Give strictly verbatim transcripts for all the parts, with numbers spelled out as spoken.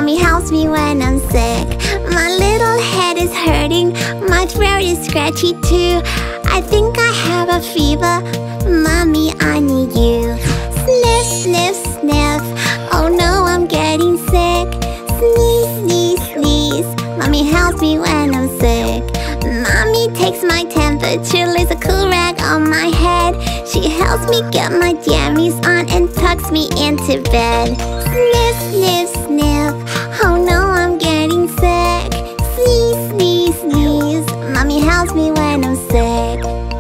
Mommy helps me when I'm sick. My little head is hurting, my throat is scratchy too. I think I have a fever, Mommy, I need you. Sniff, sniff, sniff, oh no, I'm getting sick. Sneeze, sneeze, sneeze, Mommy helps me when I'm sick. Mommy takes my temperature, lays a cool rag on my head. She helps me get my jammies on and tucks me into bed. Sniff, sniff, sniff, oh no, I'm getting sick. Sneeze, sneeze, sneeze, Mommy helps me when I'm sick.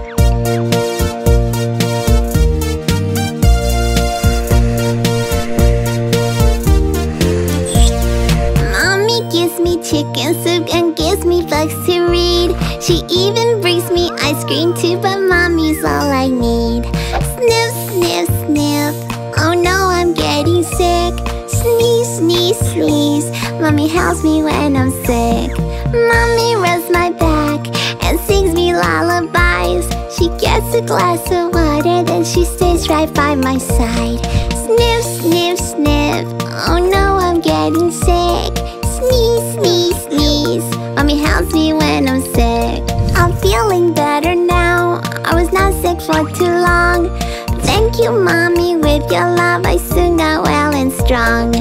Mommy gives me chicken soup and gives me books to read. She even brings me ice cream too, but Mommy's all I need. Sniff, sniff, sniff, oh no, I'm getting sick. Sneeze, sneeze, sneeze, Mommy helps me when I'm sick. Mommy rubs my back and sings me lullabies. She gets a glass of water, then she stays right by my side. Sniff, sniff, sniff, oh no, I'm getting sick. Sneeze, sneeze, sneeze, Mommy helps me when I'm sick. I'm feeling better now, I was not sick for too long. Thank you, Mommy, with your love I soon got well and strong.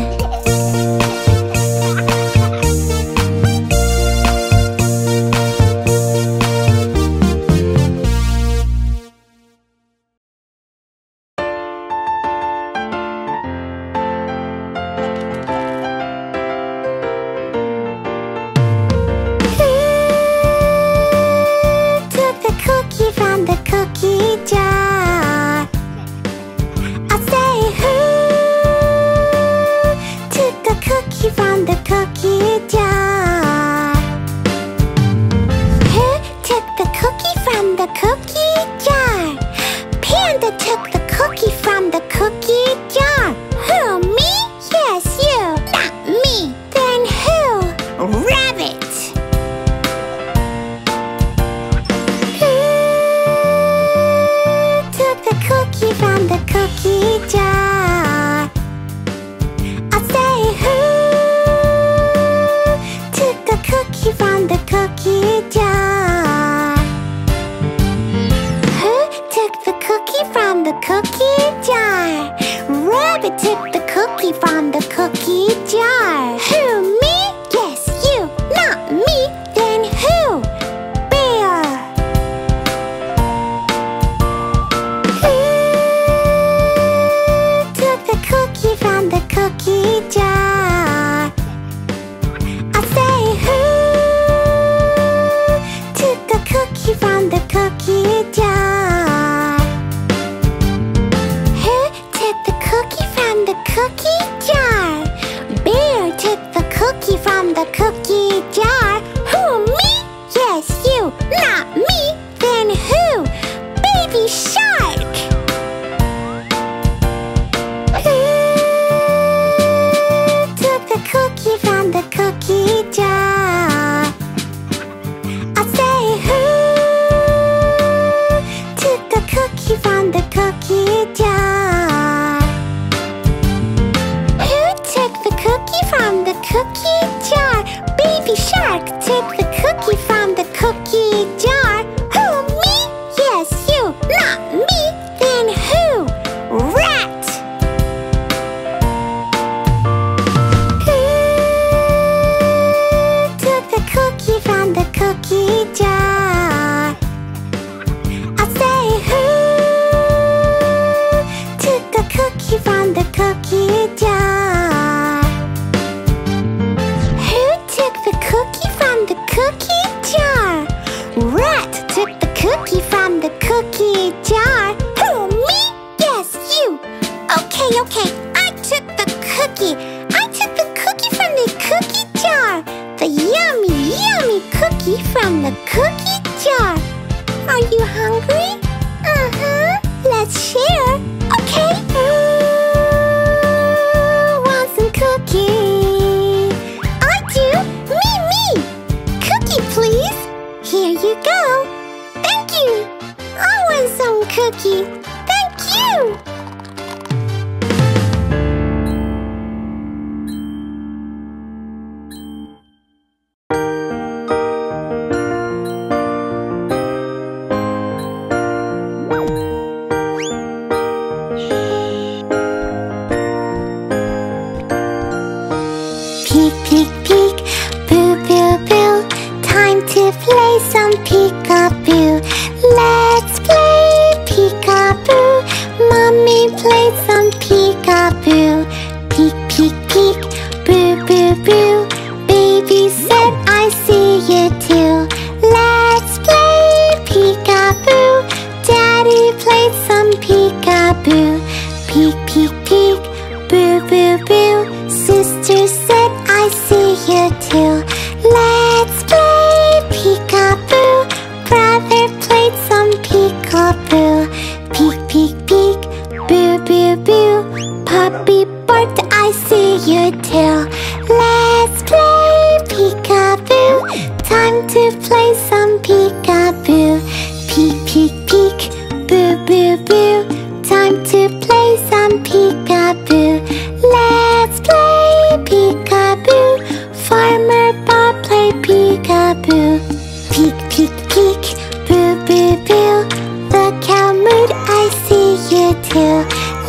some peekaboo. Let's play peekaboo. Mommy played some peekaboo. Peek, peek, peek, boo, boo, boo. Baby said I see you too. Let's play peekaboo. Daddy played some peekaboo. Peek, peek, peek, boo, boo, boo. Sister said I see you too. Let's play peekaboo. Brother played some peekaboo. Peek, peek, peek, boo, boo, boo. Puppy barked, I see you too. Let's play peekaboo. Time to play some peekaboo. Peek, peek, peek, boo, boo, boo. Time to play some peekaboo. Let's play peekaboo. Farmer Bob played peekaboo. Peek, peek, peek, boo, boo, boo. The cow mooed, I see you too.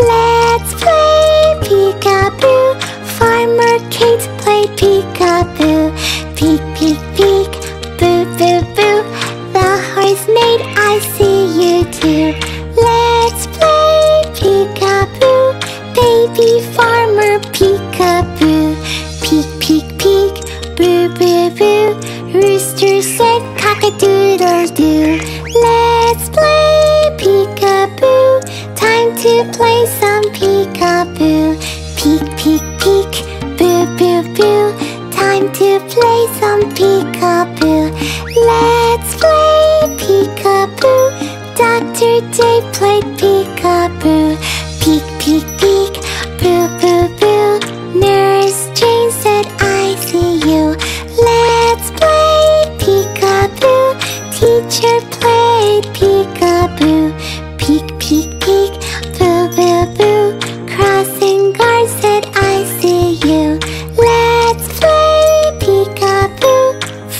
Let's play peekaboo. Farmer Kate played peekaboo. Peek, peek, peek, boo, boo, boo. The horse neighed, I see you too. Let's play peekaboo. Baby farmer peekaboo. Peek, peek, peek, boo, boo, boo. Rooster said cock-a-doodle-doo. Let's play peekaboo. Time to play some peekaboo. Peek, peek, peek, boo, boo, boo. Time to play some peekaboo. Let's play peekaboo. Doctor J played peekaboo. Peek, peek, peek, boo, boo, boo. Nurse Jane said I see you. Let's play peekaboo. Teacher played peekaboo. Peek, peek, peek, boo, boo, boo. Crossing guard said I see you. Let's play peekaboo.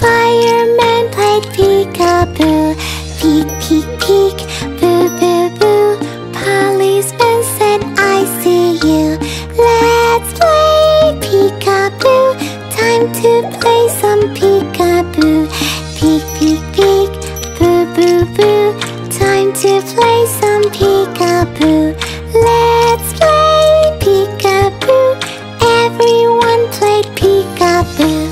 Fireman played peekaboo. Peek, peek, peek, boo, boo, boo. Policeman said I see you. Let's play peekaboo. Time to play some peekaboo. Peek, peek, peek, boo, boo, boo. Time to play some peekaboo. Let's play peekaboo. Everyone played peekaboo.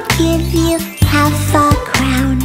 give you half a crown.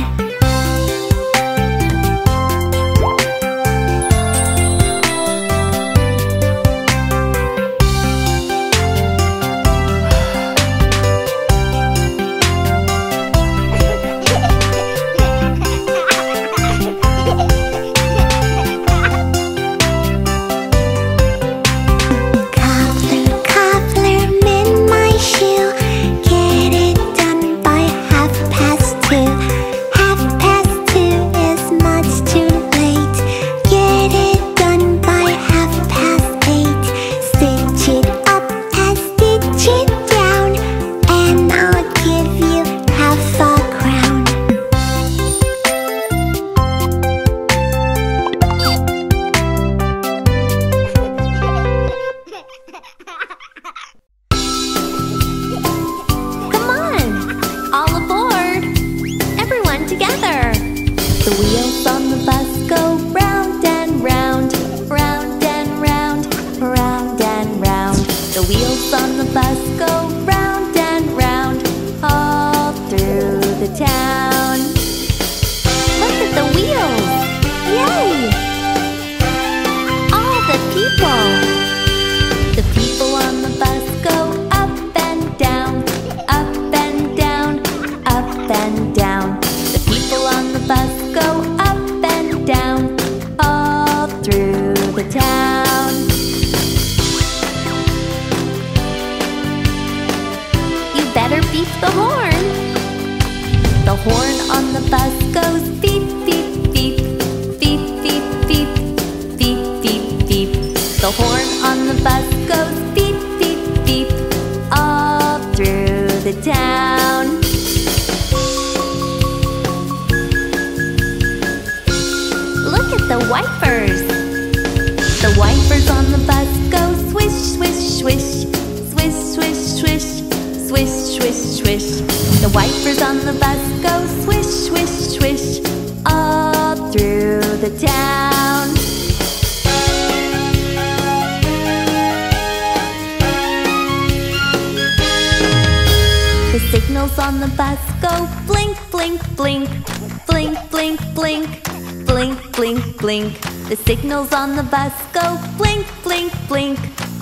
The signals on the bus go blink, blink, blink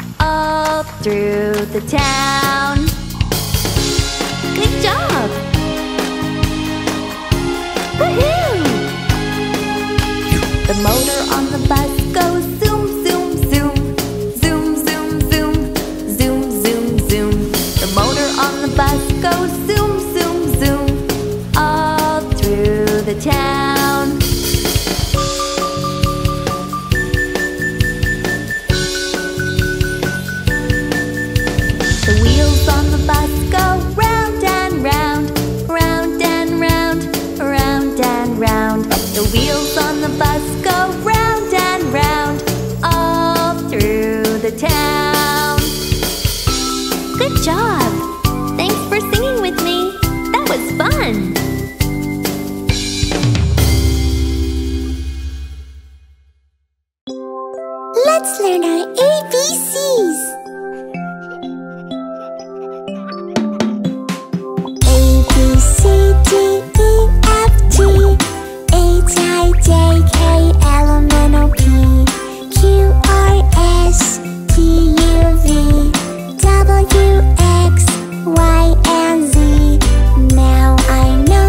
all through the town. Good job! Woohoo! The motor on the bus goes zoom, zoom, zoom, zoom, zoom, zoom, zoom, zoom, zoom. The motor on the bus goes zoom, zoom, zoom all through the town. The wheels on the bus go round and round, round and round, round and round. The wheels on the bus go round and round, all through the town. Good job! Thanks for singing with me. That was fun! Let's learn our A B Cs. C, D, E, F, G, H, I, J, K, L, M, N, O, P, Q, R, S, T, U, V, W, X, Y, and Z. Now I know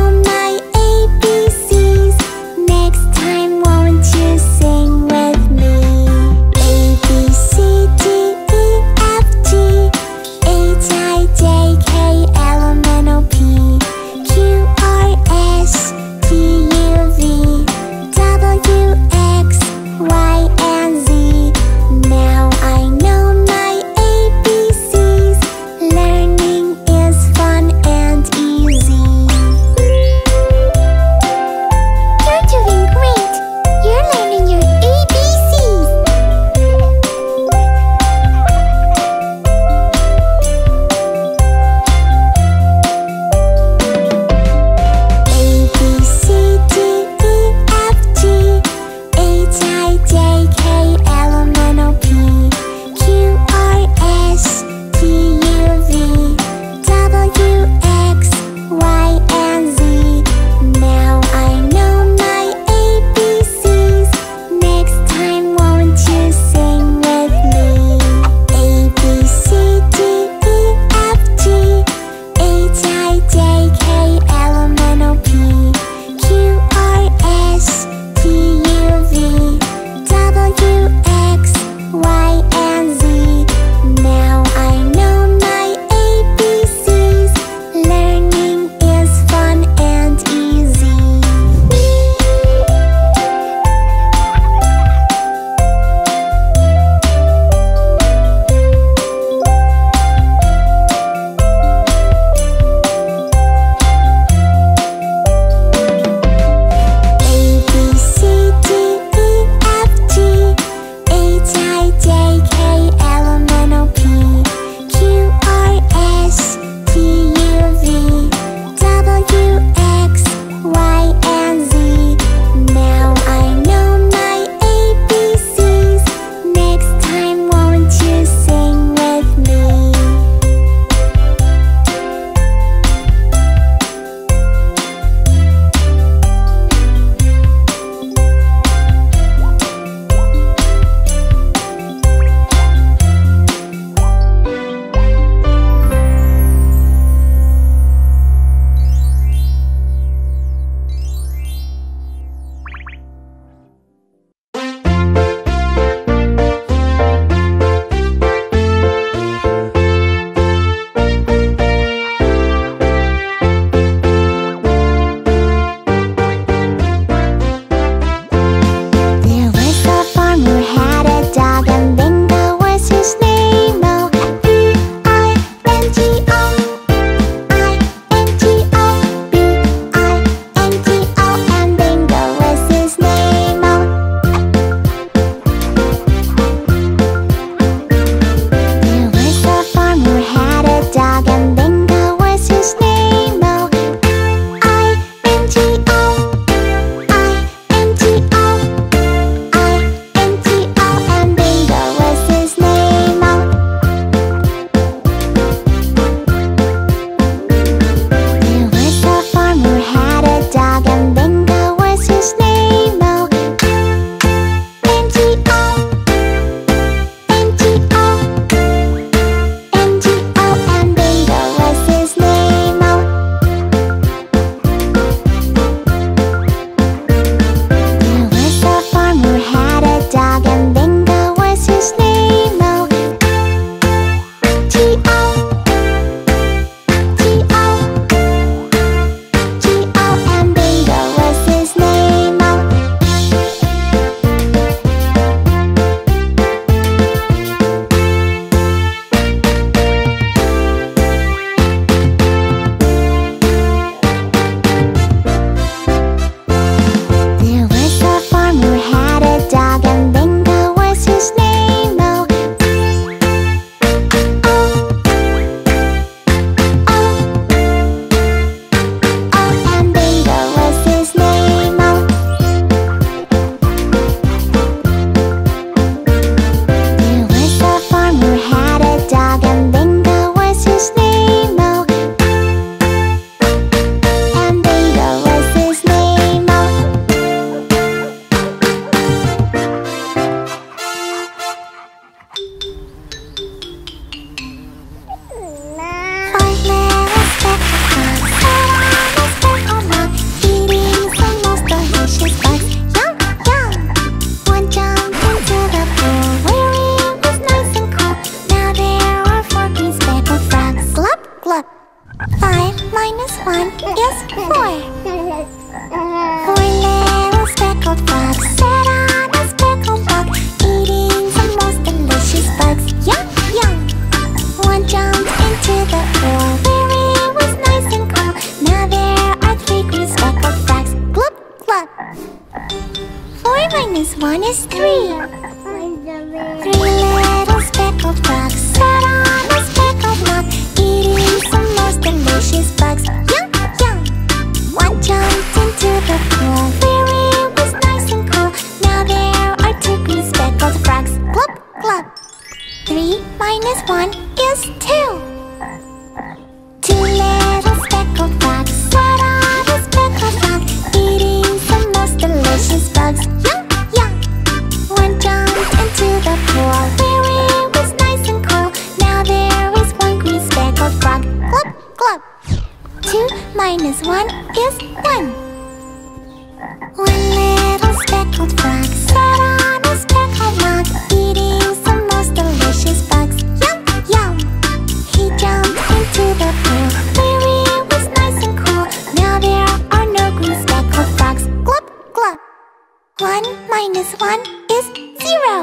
is four. Four little speckled frogs sat on a speckled rock, eating the most delicious bugs. Yum, yum. One jumped into the pool where it was nice and cool. Now there are three green speckled frogs. Glub, glub. Four minus one is three. Three little speckled frogs sat on a speckled rock, eating some most delicious bugs. Yum, yum. One jumped into the pool where it was nice and cool. Now there are two green speckled frogs. Glub, glub. Three minus one is two. Two little speckled frogs sat on a speckled rock, eating some most delicious bugs. Yum, yum. One jumped into the pool where it was nice and cool. Now there is one green speckled frog. Glub, glub. Two minus one is one. One little speckled frog sat on a speckled rock, eating some most delicious bugs. Yum, yum. He jumped into the pool where it was nice and cool. Now there are no green speckled frogs. Glub, glub. One minus one is zero.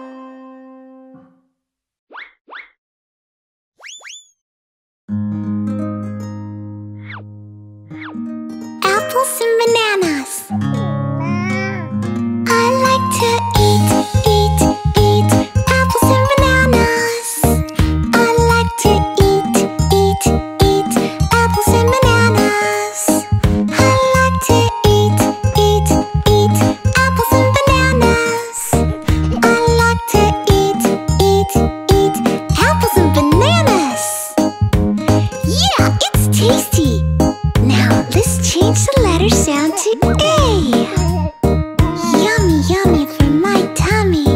Apples and bananas. I like to eat, eat, eat apples and bananas. I like to eat, eat, eat apples and bananas. I like to eat, eat, eat apples and bananas. I like to eat, eat, eat apples and bananas. Yeah, it's tasty. Now let's change the letter sound to A. Yummy, yummy for my tummy.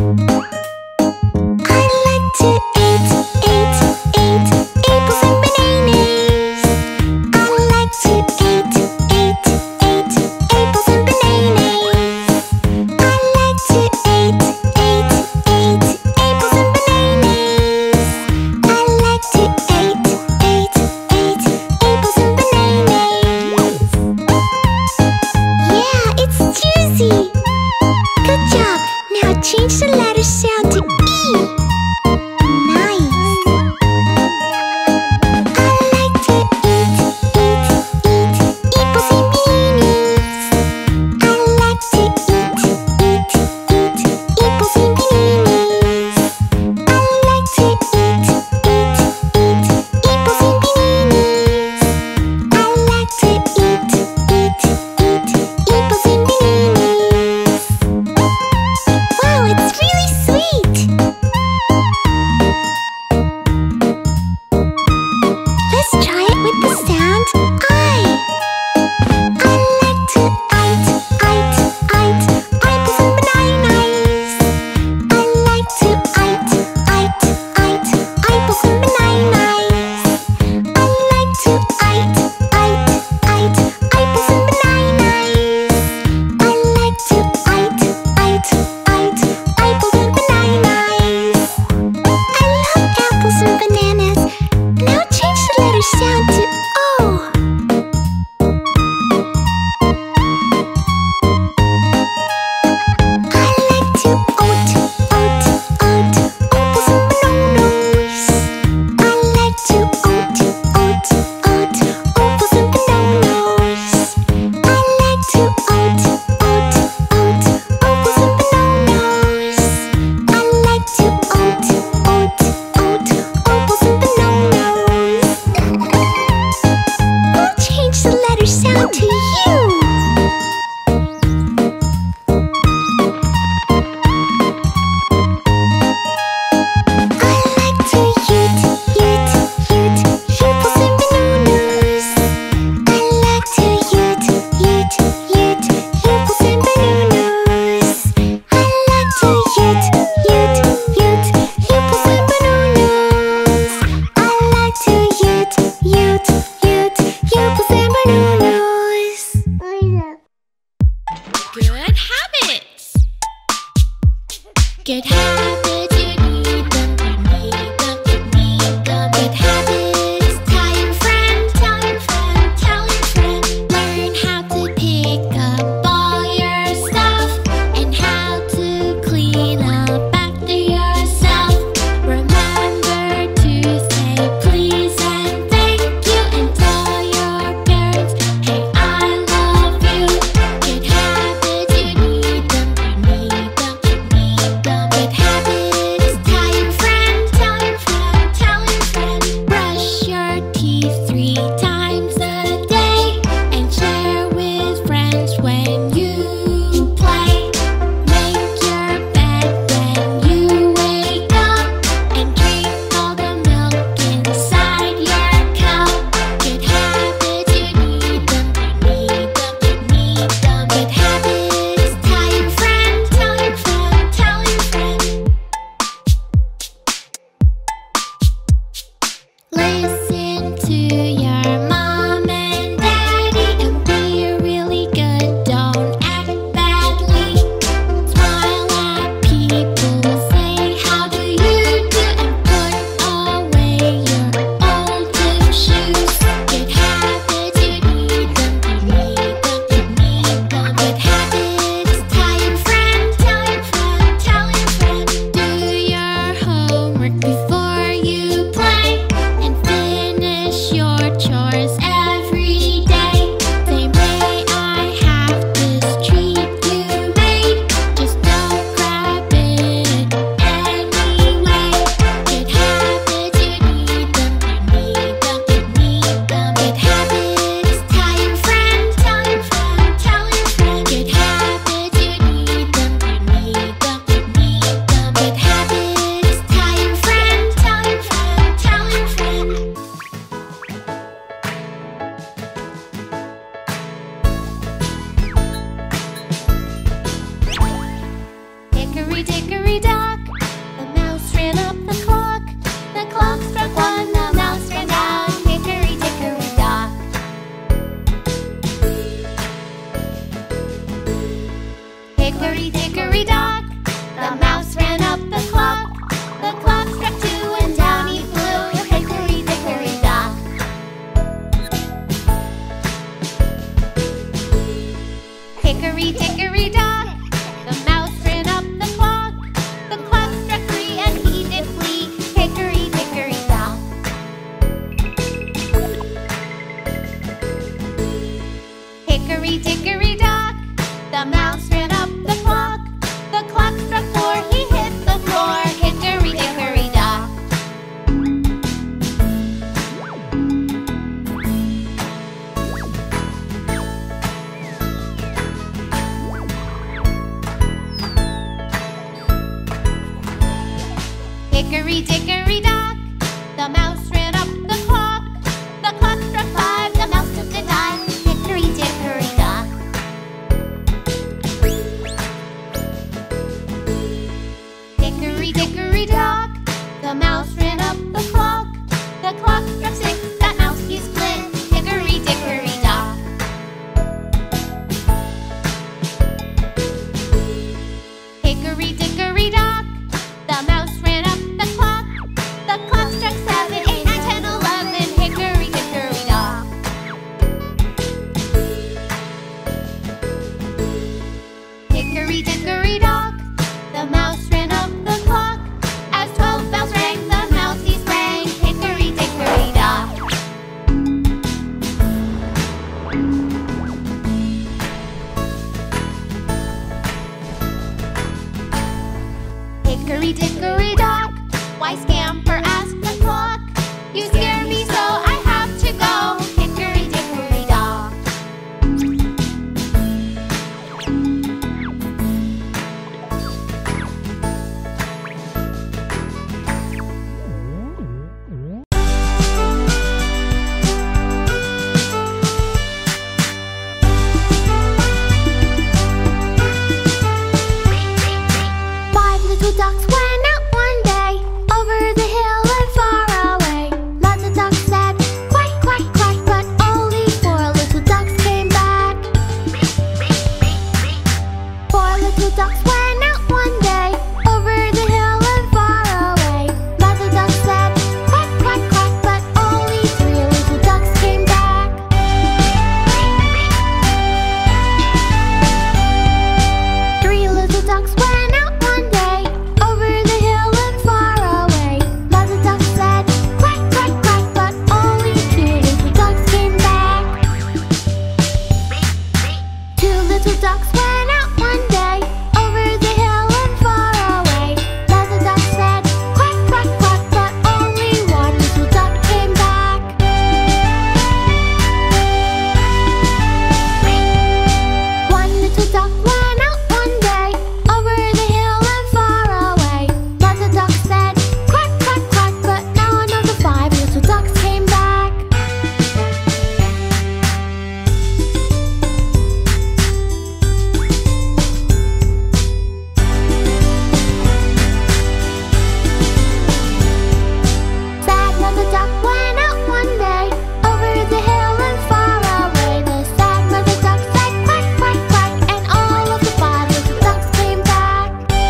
I like to eat, eat, eat apples and bananas. I like to eat, eat, eat apples and bananas. I like to eat, eat, eat apples and bananas. I like to eat, eat, eat apples and bananas. Yeah, it's juicy. Good job. Now change the letter sound to E. Nice. I like to eat, eat, eat apples and bananas. I like to eat, eat, eat apples and bananas. I like to eat, eat, eat apples and bananas. I like to eat, eat, eat apples and bananas. Wow, it's really sweet. Let's try it with the sound I. I like to eat, eat, eat apples and bananas. I like to eat, eat, eat apples and bananas. I like to eat, eat, eat apples and bananas. I like to eat, eat, eat apples and bananas. I love apples and bananas. Now change the letter sound to O. I like to oat, oat, oat apples and bananas. I like to oat, oat, oat apples and bananas. I like to oat, oat, oat apples and bananas. I like to oat, oat, oat apples and bananas. We'll change the letter sound to U. I like to eat, eat, eat apples and bananas. I like to eat, eat, eat apples and bananas. I like to eat, eat, eat apples and bananas. I like to eat, eat, eat apples and bananas. Hickory dickory dock, the mouse ran up the clock. The clock struck two and down he flew. Hickory dickory dock. Hickory dickory dock, the mouse ran up the clock. The clock struck three and he did flee. Hickory dickory dock. Hickory dickory dock, the mouse ran up the clock. The clock struck four, he hit the floor. Hickory dickory dock. Hickory dickory dock, the mouse ran up the clock. The clock struck five, the mouse took a dive. Hickory dickory dock. Hickory dickory dock, the mouse ran up the clock. The clock struck six, that mouse he split. Hickory dickory dock. Hickory dickory dock, the mouse ran up the clock. The clock struck seven, eight, nine, ten, eleven. Hickory dickory dock. Hickory dickory dock, the mouse ran up the clock. As twelve bells rang, the mouse he sprang. Hickory dickory dock. Hickory dickory dock, why scamper? Asked the clock. You scare me so I have to go. Hickory dickory dock. Five little ducks went out one day, over the hill and far away. Lots of ducks said quack, quack, quack, but only four little ducks came back. Four little ducks went out one day, over the hill and far away. Lots of ducks said quack, quack, quack, but only three little ducks came back. Three little ducks went out one day, over the hill and far away. Lots of ducks said quack, quack, quack, but only two little ducks came back. Two little ducks went out one day, over the hill and far away. Lots of ducks said quack, quack, quack, but only one little duck came back. One little duck went out one day, over the hill and far away. Lots of ducks said quack, quack, quack, but none of the five little ducks came back. Sad mother duck went out one day, over the hill and far away. The sad mother duck said quack, quack, quack, and all of the five little ducks came back.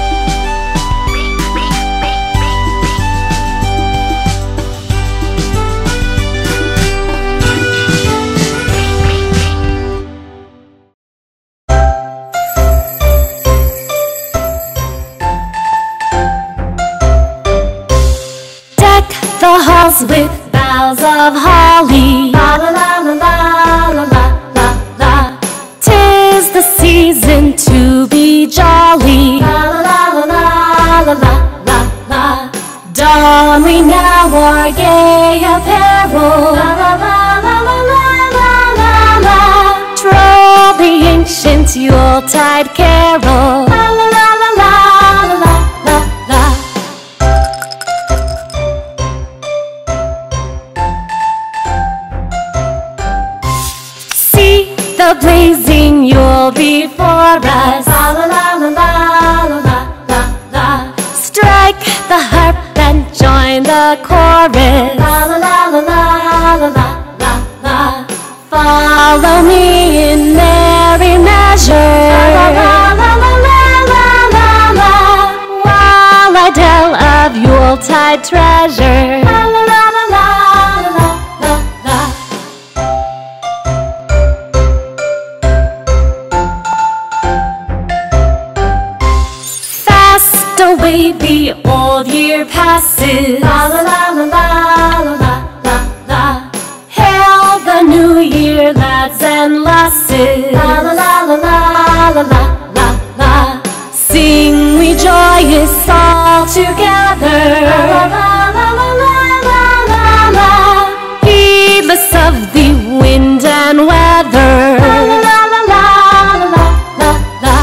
Deck the halls with boughs of holly. La la la la la la la la la. Tis the season to be jolly. La la la la la la la la. Don we now our gay apparel. La la la la la la la la. Troll the ancient Yuletide carol. La la la la la la la la. See the blazing Yule before us. La la la la la la la la la. Strike the harp and join the chorus. La la la la la la la la la. Follow me in merry measure. La la la la la la Yuletide treasure. La la la la la la la la. Fast away the old year passes. La la la la la la la la la. Hail the new year, lads and lasses. La la la la la la la la la. Sing we joyous all together. La la la la la la la la. Heedless of the wind and weather. La la la la la la la la.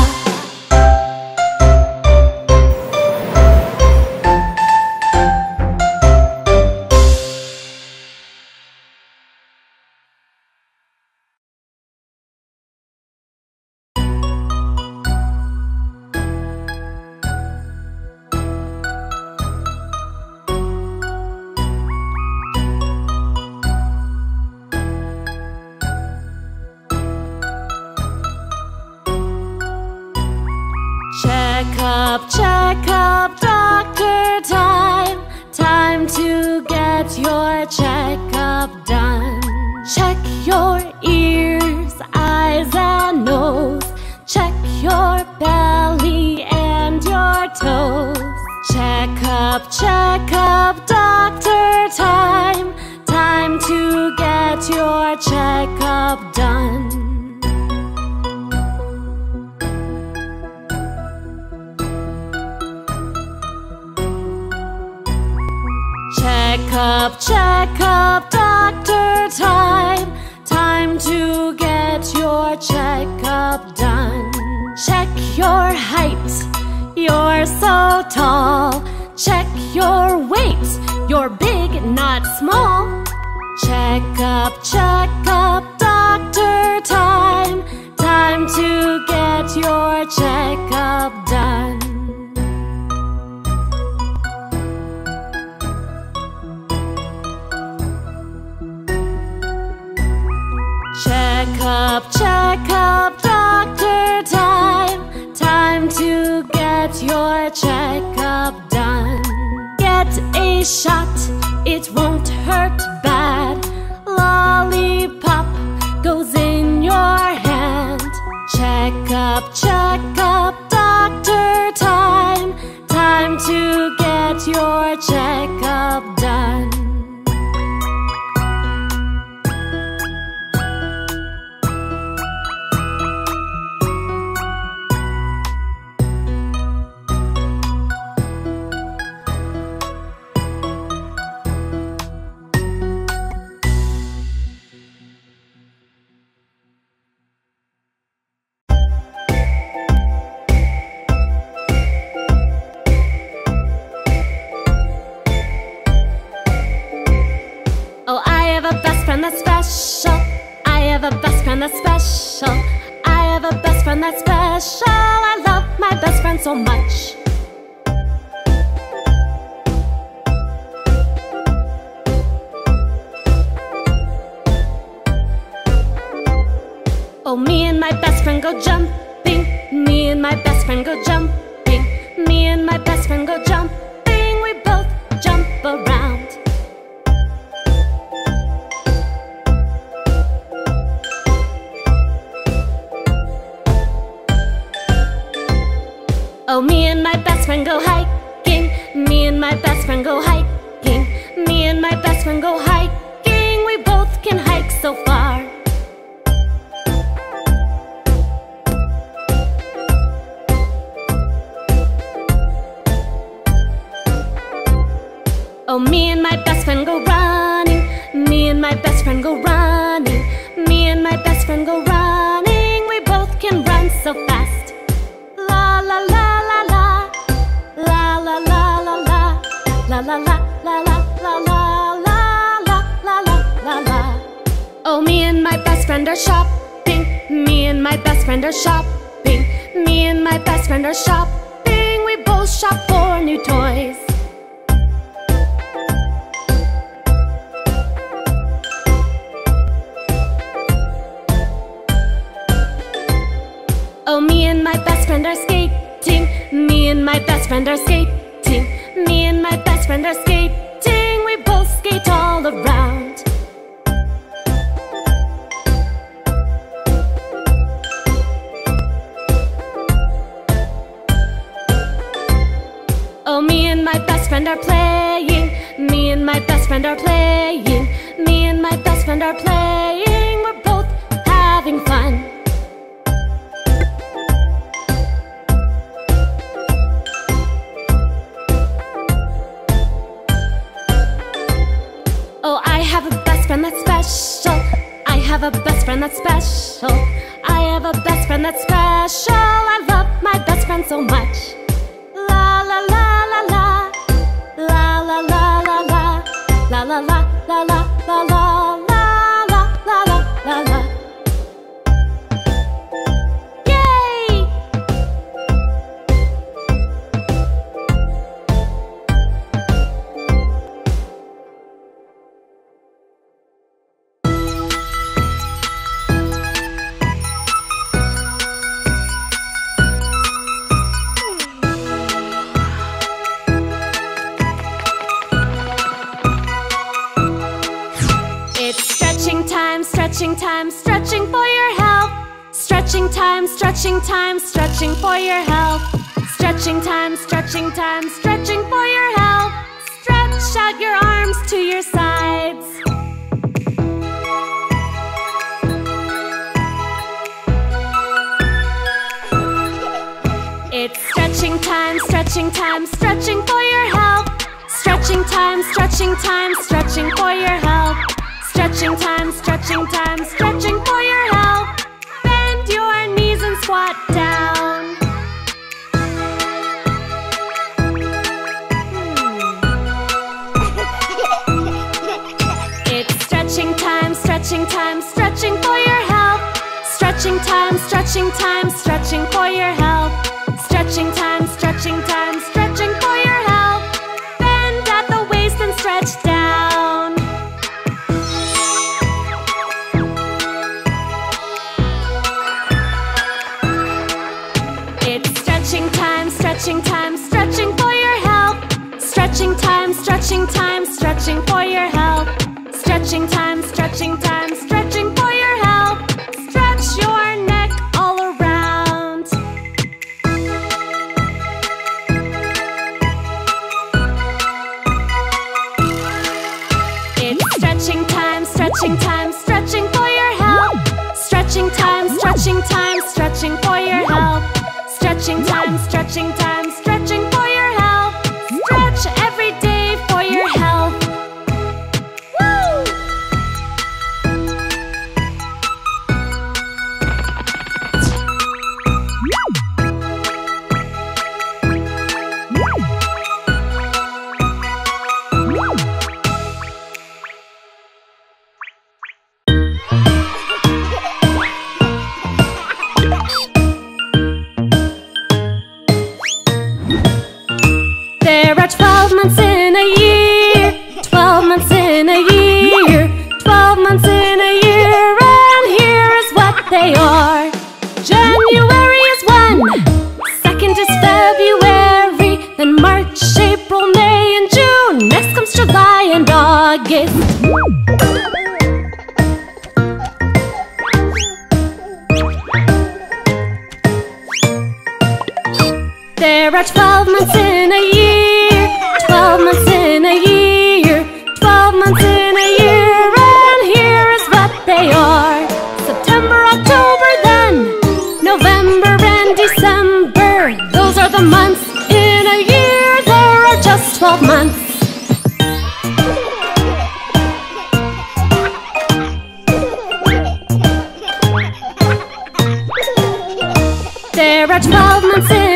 Check up, check up, doctor time. Time to get your checkup done. Check your ears, eyes and nose. Check your belly and your toes. Check up, check up, doctor time. Time to get your checkup done. Check up, check up, doctor time. Time to get your checkup done. Check your height, you're so tall. Check your weight, you're big, not small. Check up, check up, doctor time. Time to get your checkup done. Check up, check up, doctor time. Time to get your checkup done. Get a shot, it won't hurt bad. Lollipop goes in your hand. Check up, check up, doctor time. Time to get your checkup done. Oh, I have a best friend that's special. I have a best friend that's special. I have a best friend that's special. I love my best friend so much. Oh, me and my best friend go jumping. Me and my best friend go jumping. Me and my best friend go jumping. We both jump around. Oh, me and my best friend go hiking. Me and my best friend go hiking. Me and my best friend go hiking. We both can hike so far. Oh, me and my best friend go running. Me and my best friend go running. Me and my best friend go running. We both can run so fast. La la la la la. La la la la la. La la la la la la la la la la la la. Oh, me and my best friend are shopping. Me and my best friend are shopping. Me and my best friend are shopping. We both shop for new toys. Oh, me and my best friend are skating. Me and my best friend are skating. Me and my best friend are skating. We both skate all around. Oh, me and my best friend are playing. Me and my best friend are playing. Me and my best friend are playing. We're both having fun. Oh, I have a best friend that's special. I have a best friend that's special. I have a best friend that's special. I love my best friend so much. La la la la la. La la la la la. La la la la la la la la la la la la la. Yay! Stretching time, stretching time, stretching for your health. Stretching time, stretching time, stretching for your health. Stretching time, stretching time, stretching for your health. Stretch out your arms to your sides. It's stretching time, stretching time, stretching for your health. Stretching time, stretching time, stretching for your health. Stretching time, stretching time, stretching for your health. Bend your knees and squat down. It's stretching time, stretching time, stretching for your health. Stretching time, stretching time, stretching for your health. Stretching time, stretching time, stretching for your health. Bend at the waist and stretch down. It's stretching time, stretching time, stretching for your health. Stretching time, stretching time, stretching for your health. Stretching time, stretching time, stretching for your health. Stretch your neck all around. It's stretching time, stretching time, stretching for your health. Stretching time, stretching time, stretching for your health. Stretching time, stretching time, stretching for your health. Stretch every day for your health. Woo! There are twelve months in a year, twelve months in a year, twelve months in a year, and here is what they are. January is one, second is February, then March, April, May, and June. Next comes July and August. There are twelve months in a year, twelve months in a year, twelve months in a year, and here is what they are. September, October, then November and December. Those are the months in a year. There are just twelve months. There are twelve months in